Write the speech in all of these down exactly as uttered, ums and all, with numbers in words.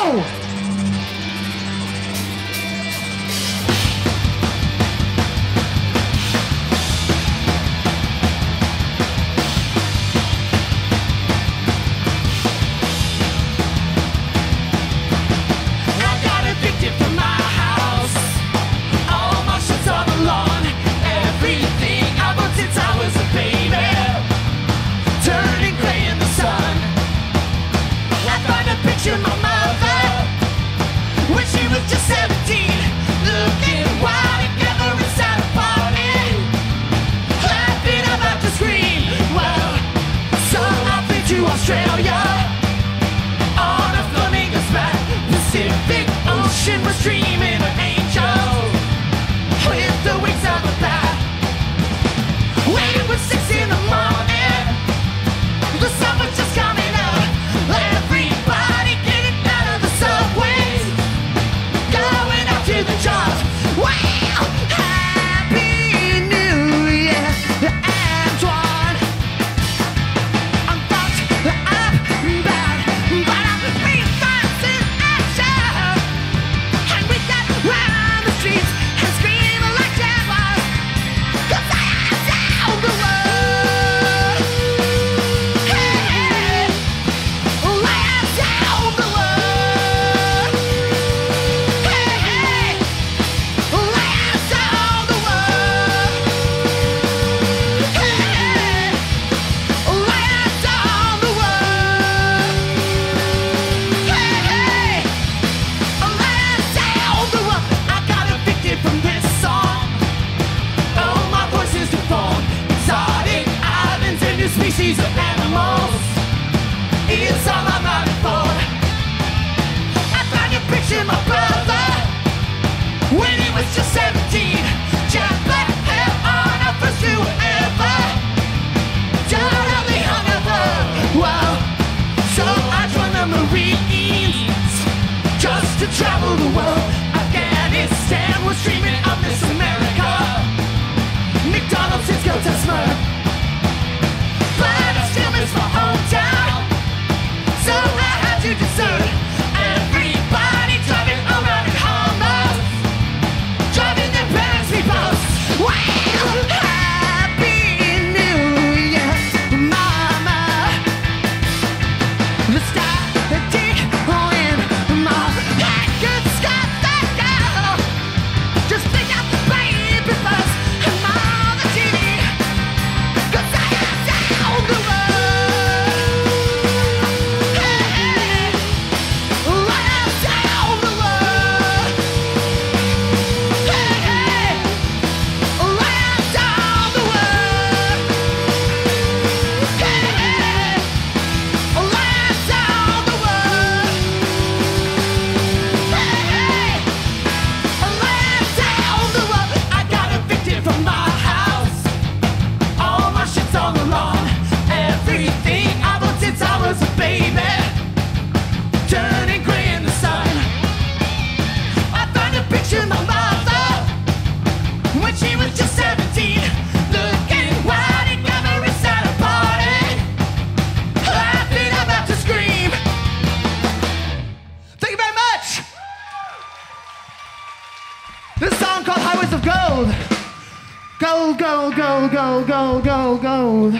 Gold, gold, gold, gold, gold, gold, gold.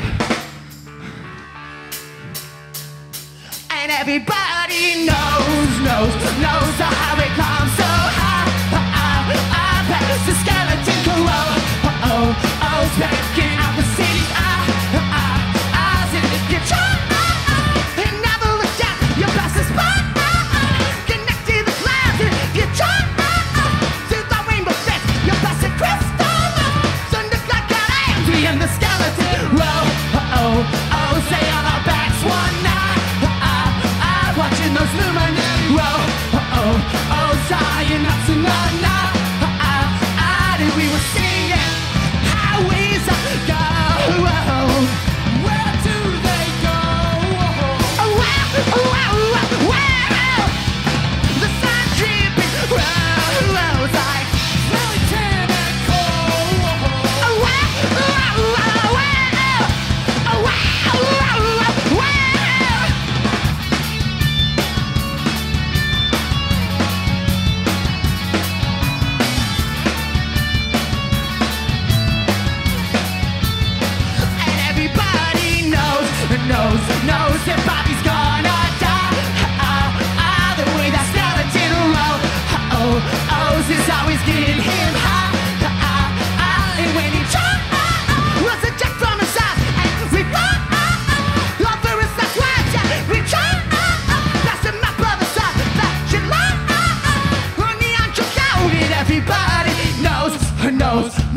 And everybody knows, knows, knows how it comes so high. I pass the skeleton corral. Oh, oh, oh, spanking out the city's eye. Eyes in the kitchen. And never look down. You pass the spot. Connect to the clouds. You try to the rainbow fence. You pass the crystal. Thunder like an angry in the skeleton row. Oh, oh, oh, say on our backs one night. Watching those luminous roll. Oh, oh, oh, dying up to the night. And we were singing highways go. Where do they go? Oh, wow, oh, wow, wow, wow. The sun dripping rose like really tan and cold. Oh, wow, wow, wow, wow. Oh, wow, wow, wow.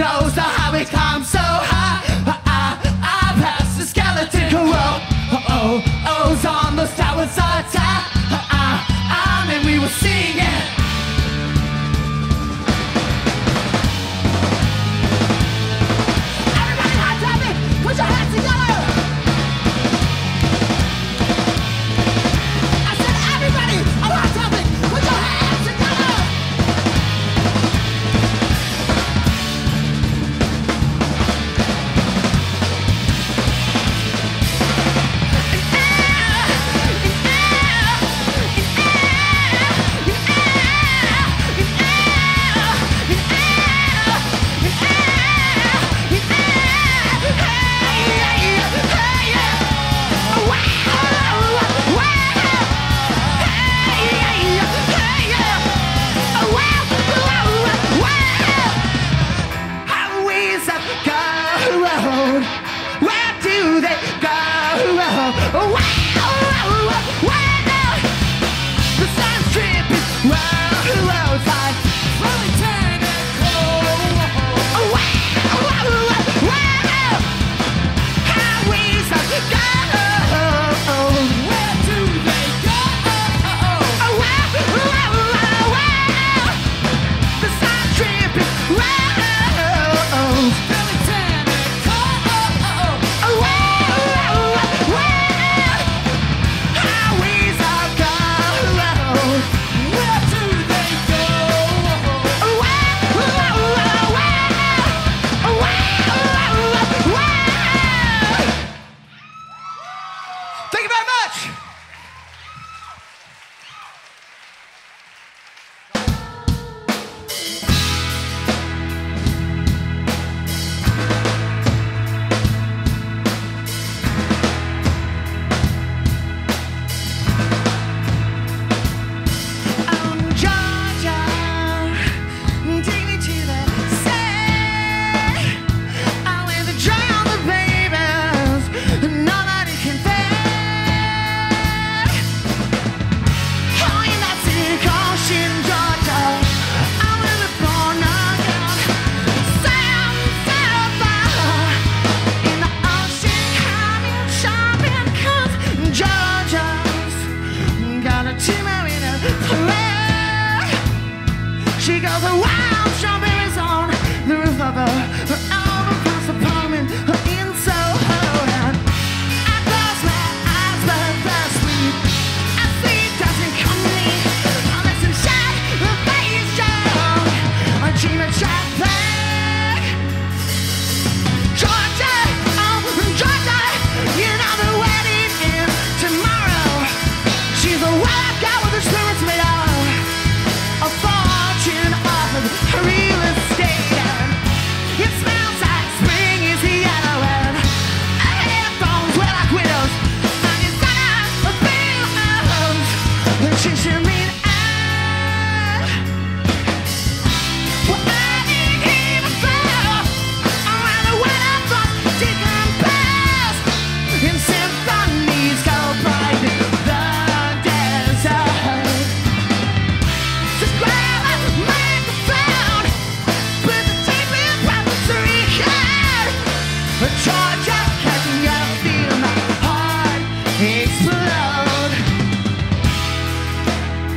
knows how we come so high. I, I passed the skeleton row. Oh, oh's on the tower side. I, I, and we were singing. Everybody hot topic, put your hands together. I said everybody on hot topic, put your hands together. Where do they go? The sun's dripping roadside, slowly turning cold. Highways of gold. Where do they go? The sun's dripping roads, slowly turning cold. Highways of gold. Where do they go? Thank you very much. Um, Georgia, take me to the sea. I will drown the babies, nobody can pay. Oh, in that sick ocean, Georgia, I will be born again. Sand, silver, in the ocean, coming, shopping, 'cause Georgia's got a tumor in her throat. She goes a wild strawberries on the roof of her overpriced apartment in Soho. And I close my eyes, but they're asleep. I see dancing company, unless I'm shot the face joke. I dream of traffic. Georgia, oh Georgia, you know the wedding is tomorrow. She's a wild girl with her spirits made of a fortune off of real estate. And it smells like spring is yellow, and her headphones wear like widows. And it's not a bills, but she should mean I. Well, I didn't even fall around the weather for taking past. And symphonies go bright in the desert. Just grab a microphone, put the tape in prophecy card. Georgia, can you feel my heart explode?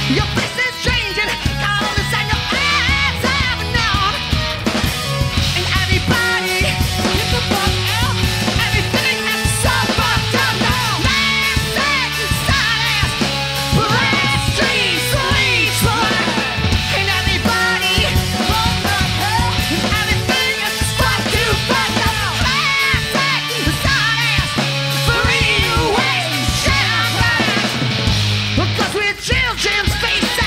Your face is changing, colors and your eyes have known. And everybody, get the fuck out. Everything that's so fucked up now. Man, sex, silence, black streets, police, and everybody, what the hell? And everything is fucked you fucked up. Man, sex, silence, free waste, shit, because we're children's faces.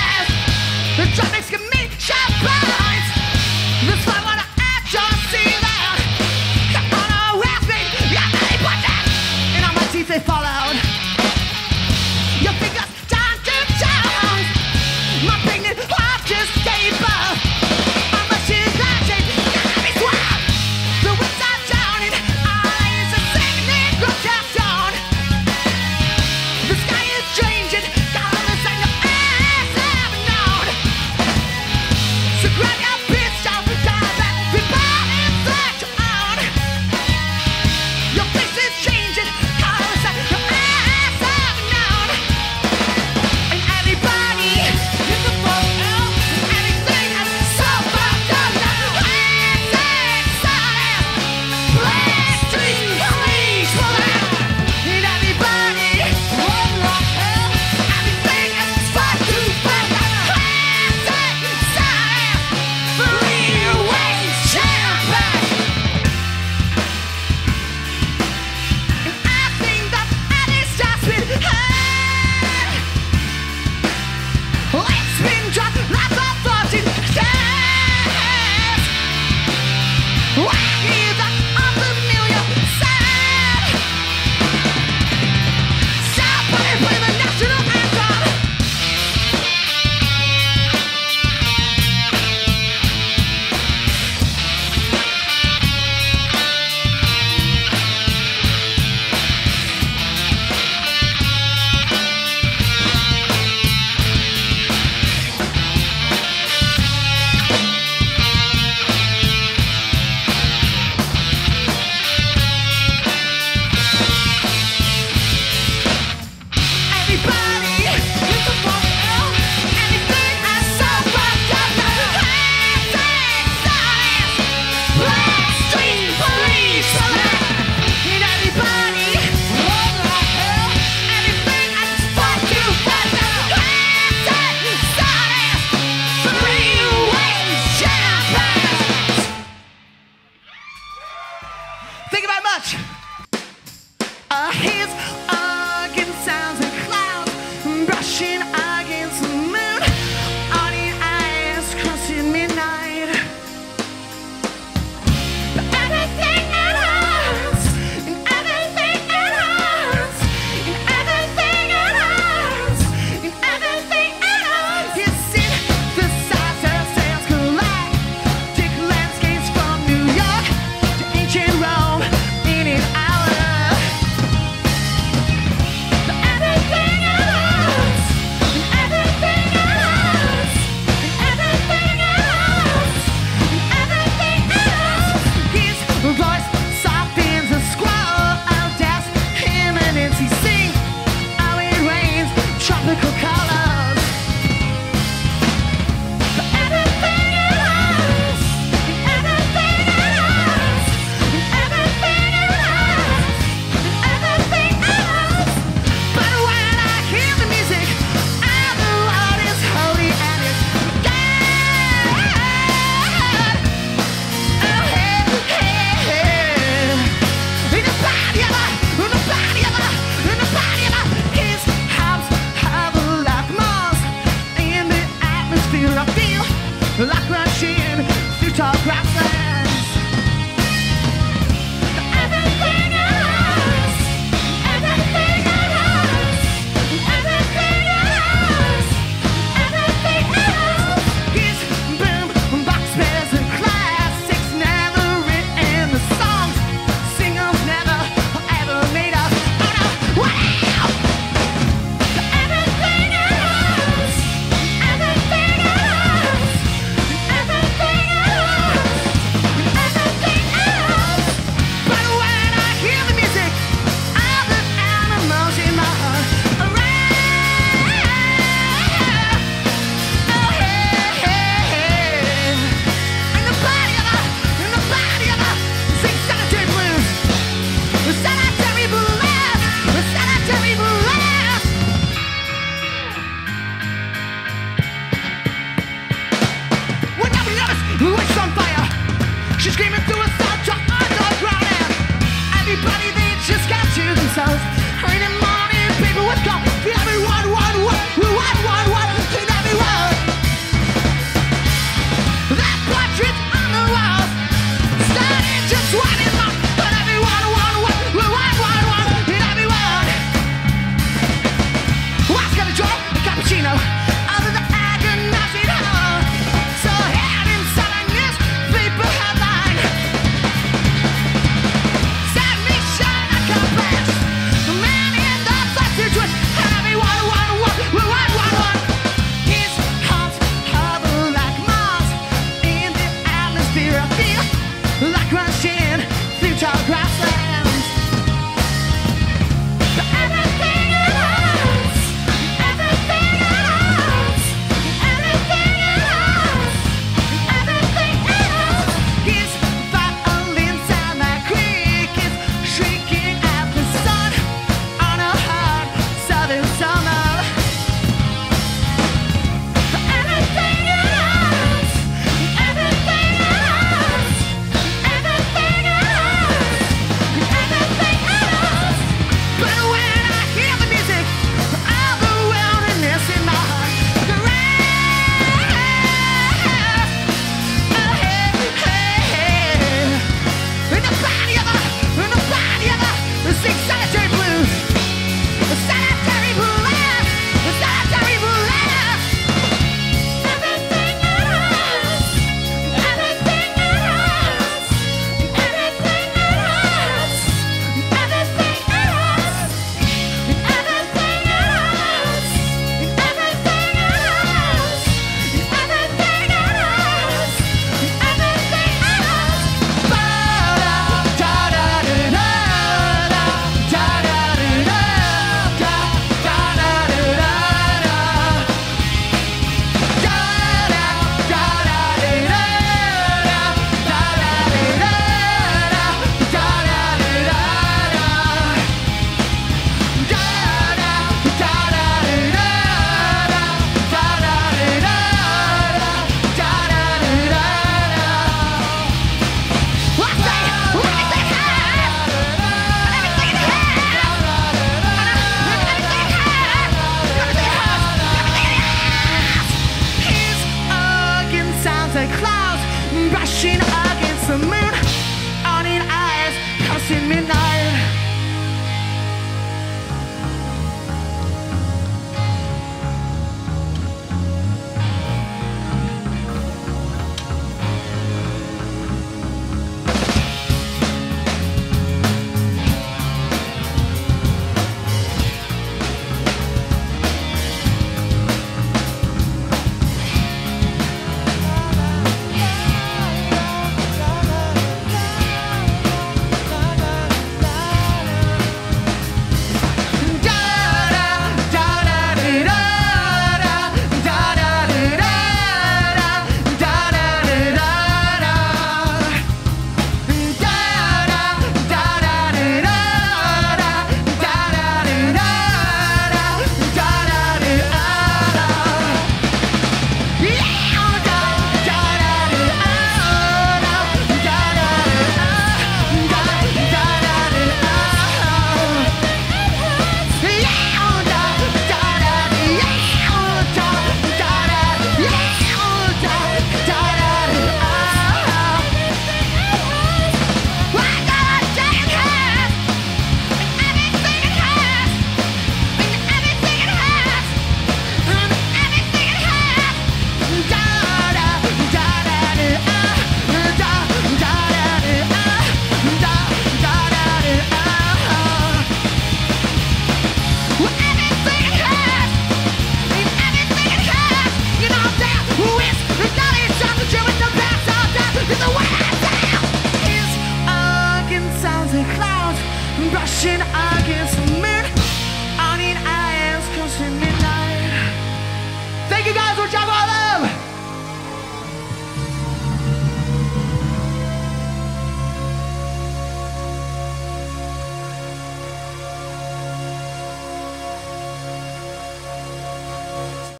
screaming through